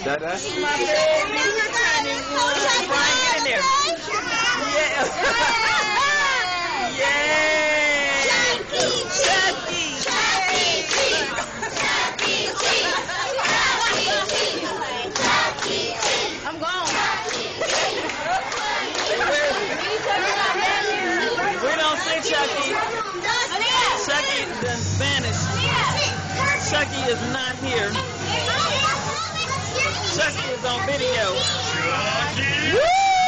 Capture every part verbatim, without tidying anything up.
That that? My baby, honey, one. Brian, get in there. Yeah. Yeah. Chucky. Chucky. I'm gone. We don't see Chucky. Chucky done vanished. Chucky is not here. Chucky is on video. Woo!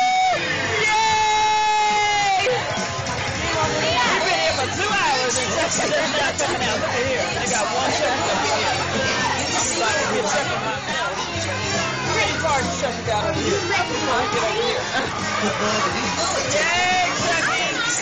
Yay! We've been here for two hours and Chucky's just not coming out. Look at here. They got one Chucky over here. I'm about to get Chucky myself. How many cars does Chucky got over here? Let me get over here. Yay, Chucky!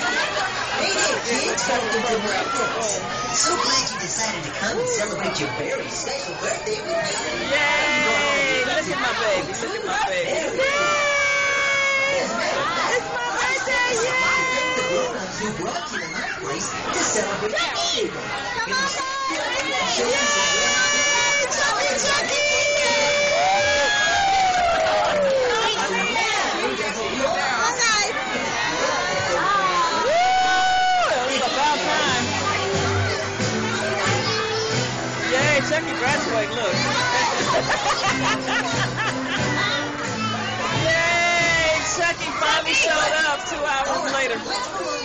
So glad you decided to come and celebrate your very special birthday with me. Yay! Look at my baby. Look at my baby. Yay! It's my birthday! Yay! Who brought you to my place to celebrate you. Come on, guys! Yay! Chucky, Chucky! Chucky graduate, look. Yay! Chucky finally showed up two hours later. Woo!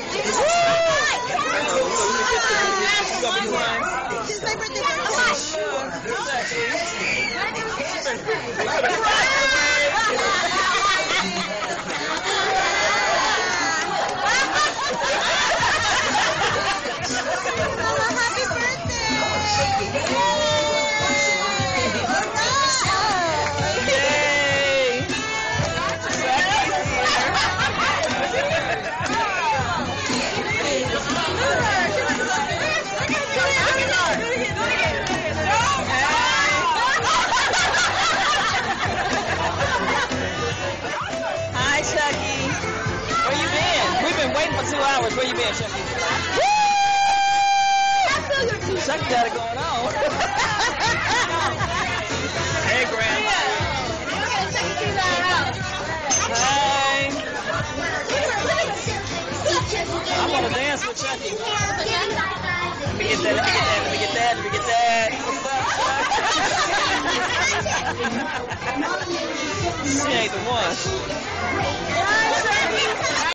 She's gonna be crying. It's my birthday. Happy birthday! Hi, Chucky. Where you been? We've been waiting for two hours. Where you been, Chucky? Woo! Chucky got it going on. Hey, Graham. Hi. I want to dance with Chucky. Let me get that, let me get that, let me get that, let me get that. She ain't the one.